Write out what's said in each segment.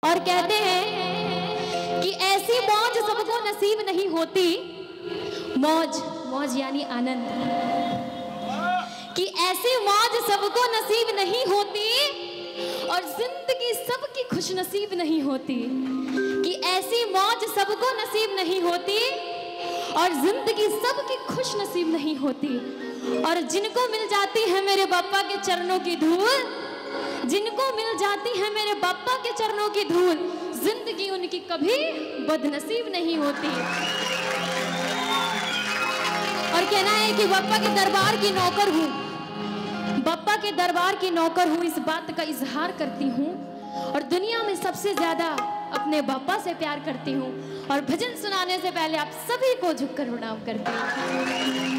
और कहते हैं कि ऐसी मौज सबको नसीब नहीं होती, मौज मौज यानी आनंद, कि ऐसी मौज सबको नसीब नहीं होती और जिंदगी सबकी खुश नसीब नहीं होती, कि ऐसी मौज सबको नसीब नहीं होती और जिंदगी सबकी खुश नसीब नहीं होती। और जिनको मिल जाती है मेरे बापा के चरणों की धूल, जिनको मिल जाती है मेरे बापा के चरणों की धूल, जिंदगी उनकी कभी बदनसीब नहीं होती। और कहना है कि बापा के दरबार की नौकर हूँ, बापा के दरबार की नौकर हूँ, इस बात का इजहार करती हूँ और दुनिया में सबसे ज्यादा अपने बापा से प्यार करती हूँ। और भजन सुनाने से पहले आप सभी को झुककर प्रणाम करती हूँ।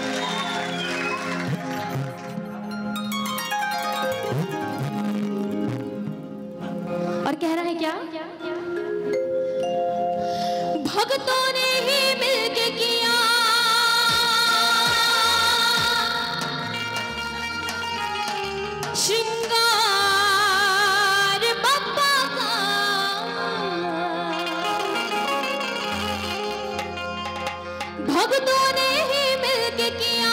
और कह रहा है क्या, भक्तों ने ही मिलके किया श्रृंगार बाबा का, भक्तों ने ही मिलके किया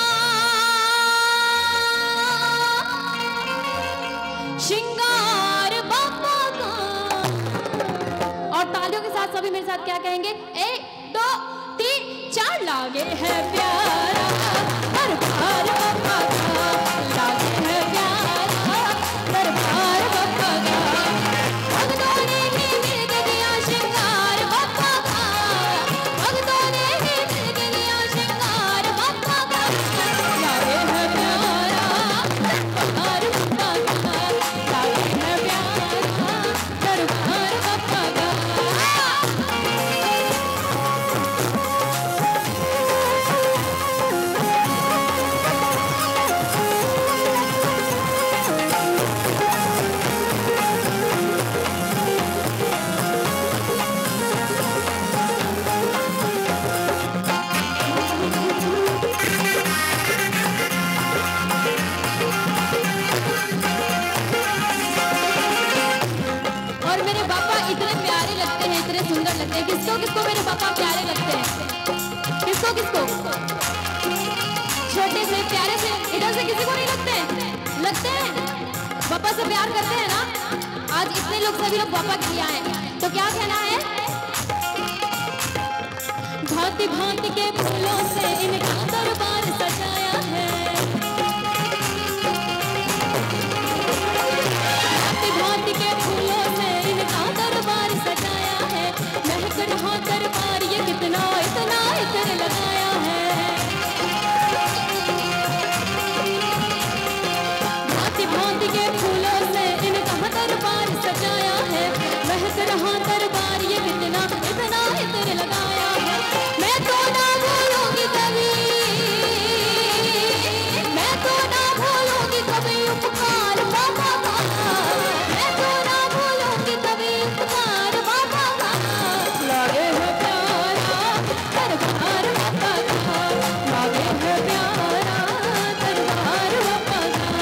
श्रृंगार बाबा का। और तालियों के साथ सभी मेरे साथ क्या कहेंगे, 1 2 3 4, लागे है प्यारा दरबार बाबा का, लागे है प्यारा दरबार बाबा का, भक्तों ने ही मिलके किया श्रृंगार बाबा का, भक्तों ने ही मिलके किया श्रृंगार बाबा का, लागे है प्यारा दरबार बाबा का, लागे है प्यारा दरबार बाबा का। और मेरे पापा इतने प्यारे लगते हैं, इतने सुंदर लगते हैं। किसको किसको मेरे पापा प्यारे लगते हैं? किसको किसको? छोटे से प्यारे से इधर से किसी को नहीं लगते? लगते हैं। पापा से प्यार करते हैं ना। आज इतने लोग सभी लोग पापा के लिए आए, तो क्या कहना है, भांति भांति के फूलों से इनका दरबार सजाया है, भांति भांति के फूलों से इनका दरबार सजाया है, महक रहा दरबार ये कितना इतना इतर लगाया है, भांति भांति के फूलों से इनका दरबार सजाया है, महक रहा दरबार ये कितना इतना इतर लगाया है। मैं तो ना भूलूंगी कभी, मैं तो ना भूलूंगी कभी उपकार बाबा का, मैं तो ना भूलूंगी कभी उपकार बाबा का, लागे है प्यारा दरबार बाबा का, लागे है प्यारा दरबार बाबा का।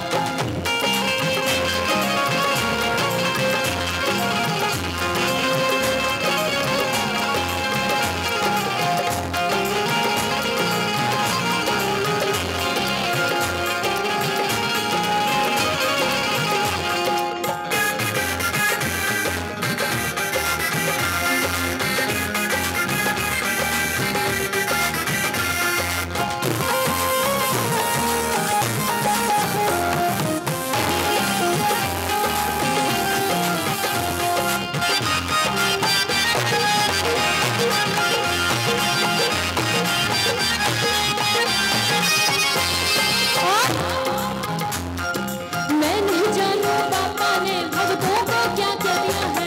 मैं नहीं जानू पापा ने भक्तों को क्या क्या दिया है,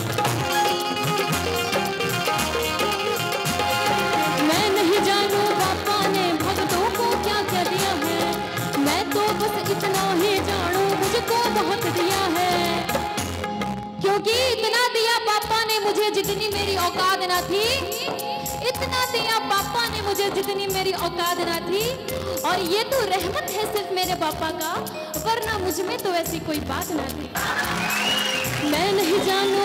मैं नहीं जानू पापा ने भक्तों को क्या क्या दिया है, मैं तो बस इतना ही जानू मुझको बहुत दिया है, क्योंकि इतना दिया पापा ने मुझे जितनी मेरी औकात ना थी, इतना दिया पापा ने मुझे जितनी मेरी औकात ना थी। और ये तो रहमत है सिर्फ मेरे पापा का, वरना मुझ में तो ऐसी कोई बात ना थी। मैं नहीं जानू